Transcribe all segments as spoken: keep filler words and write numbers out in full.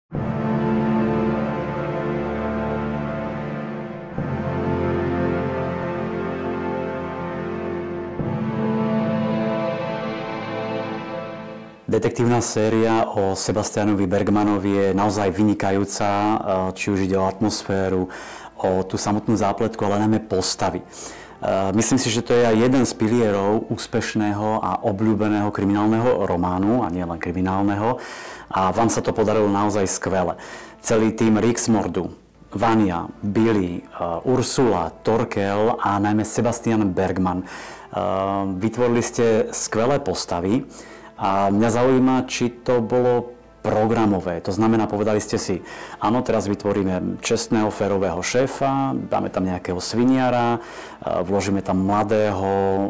Detektívna séria o Sebastianovi Bergmanovi je naozaj vynikajúca, či už ide o atmosféru, o tú samotnú zápletku, ale najmä postavy. Myslím si, že to je aj jeden z pilierov úspešného a obľúbeného kriminálneho románu, a nie len kriminálneho. A vám sa to podarilo naozaj skvele. Celý tým Riksmordu, Vania, Billy, Ursula, Torkel a najmä Sebastian Bergman. Vytvorili ste skvelé postavy. A mňa zaujíma, či to bolo programové. To znamená, povedali ste si, áno, teraz vytvoríme čestného, férového šéfa, dáme tam nejakého sviniara, vložíme tam mladého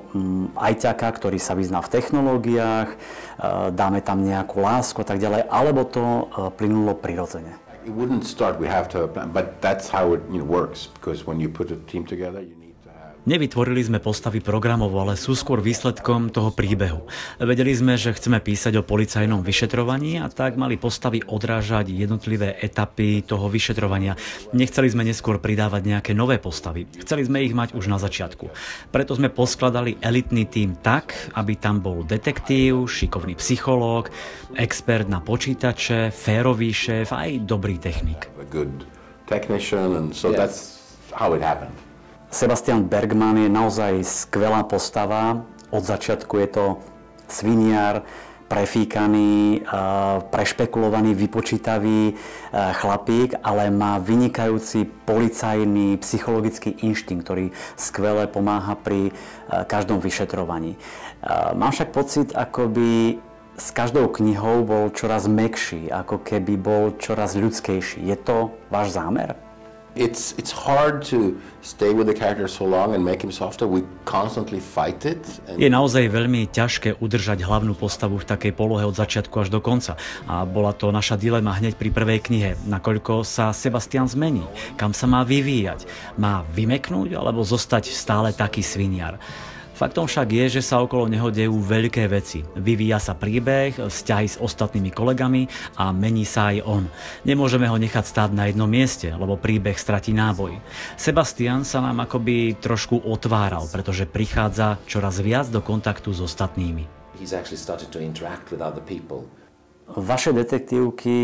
ajťaka, ktorý sa vyzná v technológiách, dáme tam nejakú lásku a tak ďalej, alebo to plynulo prirodzene. It wouldn't start, we have to, but that's how it, you know, works, because when you put a team together, you need. Nevytvorili sme postavy programovo, ale sú skôr výsledkom toho príbehu. Vedeli sme, že chceme písať o policajnom vyšetrovaní a tak mali postavy odrážať jednotlivé etapy toho vyšetrovania. Nechceli sme neskôr pridávať nejaké nové postavy. Chceli sme ich mať už na začiatku. Preto sme poskladali elitný tím tak, aby tam bol detektív, šikovný psychológ, expert na počítače, férový šéf a aj dobrý technik. A good technician, and so that's how it happened. Sebastian Bergman je naozaj skvelá postava. Od začiatku je to sviniar, prefíkaný, prešpekulovaný, vypočítavý chlapík, ale má vynikajúci policajný psychologický inštinkt, ktorý skvele pomáha pri každom vyšetrovaní. Mám však pocit, ako by s každou knihou bol čoraz mäkší, ako keby bol čoraz ľudskejší. Je to váš zámer? It's, it's hard to stay with the character so long and make him softer. We constantly fight it. And... Je naozaj veľmi ťažké udržať hlavnú postavu v takej polohe od začiatku až do konca. A bola to naša dilema hneď pri prvej knihe. Nakoľko sa Sebastian zmení? Kam sa má vyvíjať? Má vymeknúť alebo zostať stále taký sviniar? Faktom však je, že sa okolo neho dejú veľké veci. Vyvíja sa príbeh, vzťahy s ostatnými kolegami a mení sa aj on. Nemôžeme ho nechať stáť na jednom mieste, lebo príbeh stratí náboj. Sebastian sa nám akoby trošku otváral, pretože prichádza čoraz viac do kontaktu s ostatnými. He's actually started to interact with other people. Vaše detektívky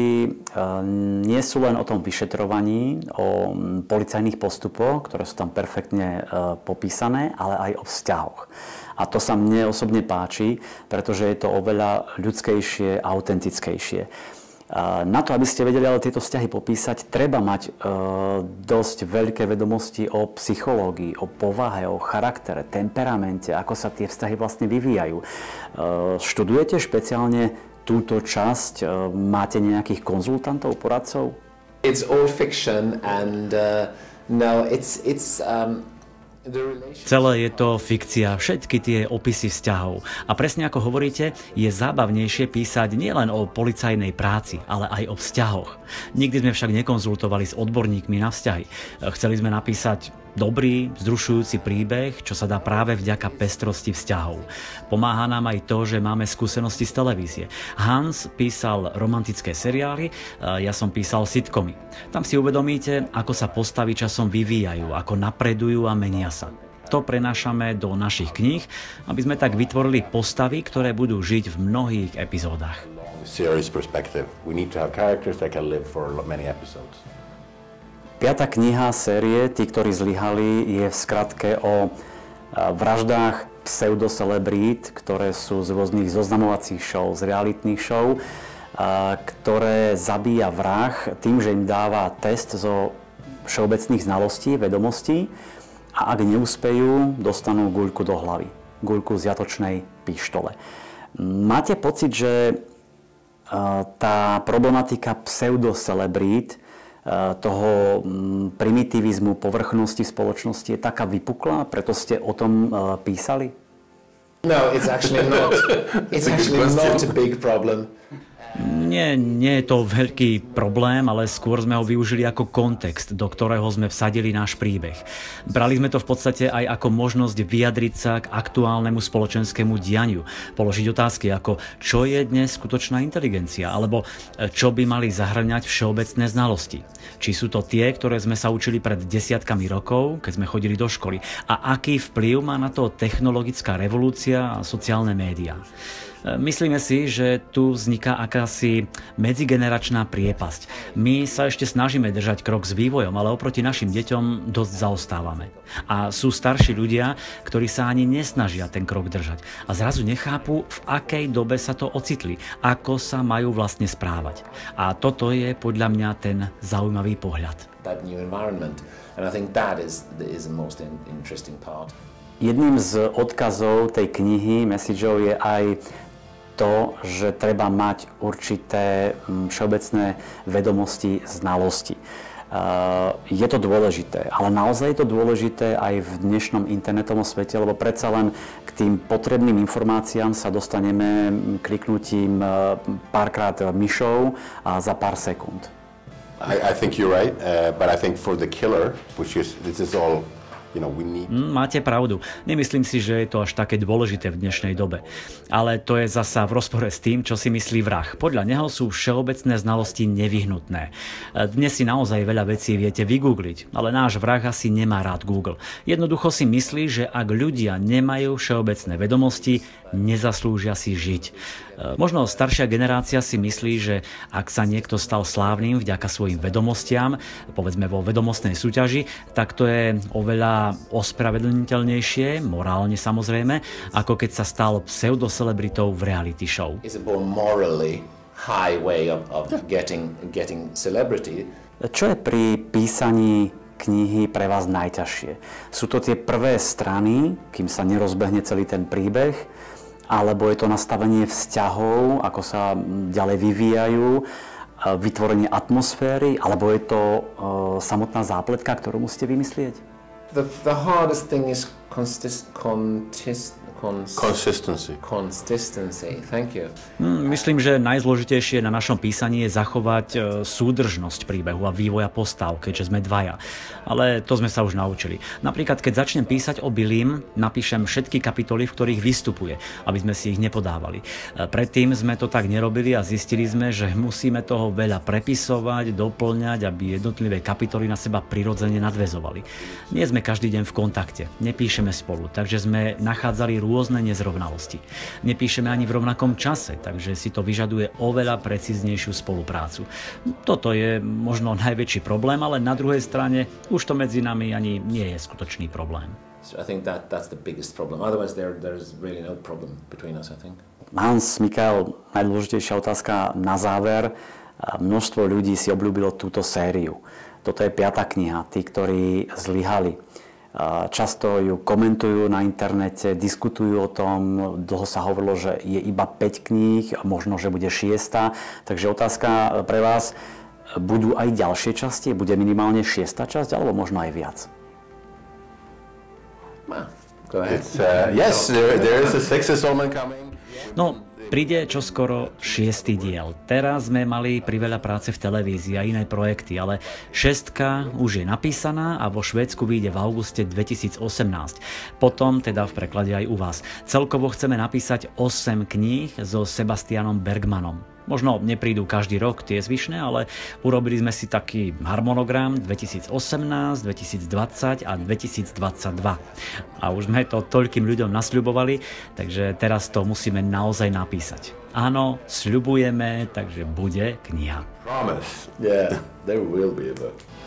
nie sú len o tom vyšetrovaní, o policajných postupoch, ktoré sú tam perfektne popísané, ale aj o vzťahoch. A to sa mne osobne páči, pretože je to oveľa ľudskejšie a autentickejšie. Na to, aby ste vedeli ale tieto vzťahy popísať, treba mať dosť veľké vedomosti o psychológii, o povahe, o charaktere, temperamente, ako sa tie vzťahy vlastne vyvíjajú. Študujete špeciálne túto časť? Máte nejakých konzultantov, poradcov? It's all fiction and uh, no, it's it's um Celé je to fikcia, všetky tie opisy vzťahov. A presne ako hovoríte, je zábavnejšie písať nielen o policajnej práci, ale aj o vzťahoch. Nikdy sme však nekonzultovali s odborníkmi na vzťahy. Chceli sme napísať dobrý, vzrušujúci príbeh, čo sa dá práve vďaka pestrosti vzťahov. Pomáha nám aj to, že máme skúsenosti z televízie. Hans písal romantické seriály, ja som písal sitcomy. Tam si uvedomíte, ako sa postavy časom vyvíjajú, ako napredujú a menia sa. To prenášame do našich kníh, aby sme tak vytvorili postavy, ktoré budú žiť v mnohých epizódach. Piata kniha série Tí, ktorí zlyhali, je v skratke o vraždách pseudocelebrít, ktoré sú z rôznych zoznamovacích show, z realitných show, ktoré zabíja vrah tým, že im dáva test zo všeobecných znalostí, vedomostí a ak neúspejú, dostanú guľku do hlavy. Guľku z jatočnej pištole. Máte pocit, že tá problematika pseudocelebrít, toho primitivizmu, povrchnosti spoločnosti je taká vypuklá, preto ste o tom písali? No, it's actually not. It's actually not a big problem. Nie, nie je to veľký problém, ale skôr sme ho využili ako kontext, do ktorého sme vsadili náš príbeh. Brali sme to v podstate aj ako možnosť vyjadriť sa k aktuálnemu spoločenskému dianiu, položiť otázky ako čo je dnes skutočná inteligencia, alebo čo by mali zahŕňať všeobecné znalosti. Či sú to tie, ktoré sme sa učili pred desiatkami rokov, keď sme chodili do školy, a aký vplyv má na to technologická revolúcia a sociálne médiá. Myslíme si, že tu vzniká akási medzigeneračná priepasť. My sa ešte snažíme držať krok s vývojom, ale oproti našim deťom dosť zaostávame. A sú starší ľudia, ktorí sa ani nesnažia ten krok držať. A zrazu nechápu, v akej dobe sa to ocitli, ako sa majú vlastne správať. A toto je podľa mňa ten zaujímavý pohľad. That new environment. And I think that is, is the most interesting part. Jedným z odkazov tej knihy, messageov, je aj to, že treba mať určité všeobecné vedomosti, znalosti. Je to dôležité, ale naozaj je to dôležité aj v dnešnom internetovom svete, lebo predsa len k tým potrebným informáciám sa dostaneme kliknutím párkrát myšou a za pár sekúnd. I, I think you're right, uh, but I think for the killer, which is, this is all, you know, we need... Máte pravdu. Nemyslím si, že je to až také dôležité v dnešnej dobe. Ale to je zasa v rozpore s tým, čo si myslí vrah. Podľa neho sú všeobecné znalosti nevyhnutné. Dnes si naozaj veľa vecí viete vygoogliť, ale náš vrah asi nemá rád Google. Jednoducho si myslí, že ak ľudia nemajú všeobecné vedomosti, nezaslúžia si žiť. Možno staršia generácia si myslí, že ak sa niekto stal slávnym vďaka svojim vedomostiam, povedzme vo vedomostnej súťaži, tak to je oveľa ospravedlniteľnejšie, morálne samozrejme, ako keď sa stal pseudocelebritou v reality show. It's a more morally high way of, of getting, getting celebrity. Čo je pri písaní knihy pre vás najťažšie? Sú to tie prvé strany, kým sa nerozbehne celý ten príbeh, alebo je to nastavenie vzťahov, ako sa ďalej vyvíjajú, vytvorenie atmosféry, alebo je to uh, samotná zápletka, ktorú musíte vymyslieť? The, the hardest thing is consist, consist, cons, Consistency. Consistency. Thank you. Hmm, myslím, že najzložitejšie na našom písaní je zachovať uh, súdržnosť príbehu a vývoja postav, keďže sme dvaja. Ale to sme sa už naučili. Napríklad, keď začnem písať o Billym, napíšem všetky kapitoly, v ktorých vystupuje, aby sme si ich nepodávali. Predtým sme to tak nerobili a zistili sme, že musíme toho veľa prepisovať, doplňať, aby jednotlivé kapitoly na seba prirodzene nadväzovali. Nie sme každý deň v kontakte, nepíšeme spolu, takže sme nachádzali rôzne nezrovnalosti. Nepíšeme ani v rovnakom čase, takže si to vyžaduje oveľa precíznejšiu spoluprácu. Toto je možno najväčší problém, ale na druhej strane už to medzi nami ani nie je skutočný problém. So I think that that's the biggest problem. Otherwise, there there's really no problem between us, I think. Hans, Mikael, najdôležitejšia otázka na záver. Množstvo ľudí si obľúbilo túto sériu. Toto je piata kniha, tí, ktorí zlyhali. Často ju komentujú na internete, diskutujú o tom, dlho sa hovorilo, že je iba päť kníh, možno, že bude šiesta. Takže otázka pre vás, budú aj ďalšie časti? Bude minimálne šiesta časť, alebo možno aj viac? Well, go ahead. It's, uh, yes, there, there is a sixth installment coming. No, príde čoskoro šiestý diel. Teraz sme mali priveľa práce v televízii a iné projekty, ale šestka už je napísaná a vo Švédsku vyjde v auguste dvetisícosemnásť. Potom teda v preklade aj u vás. Celkovo chceme napísať osem kníh so Sebastianom Bergmanom. Možno neprídu každý rok tie zvyšné, ale urobili sme si taký harmonogram dvetisícosemnásť, dvetisícdvadsať a dvetisícdvadsaťdva. A už sme to toľkým ľuďom nasľubovali, takže teraz to musíme naozaj napísať. Áno, sľubujeme, takže bude kniha. Promise. Yeah, there will be a book.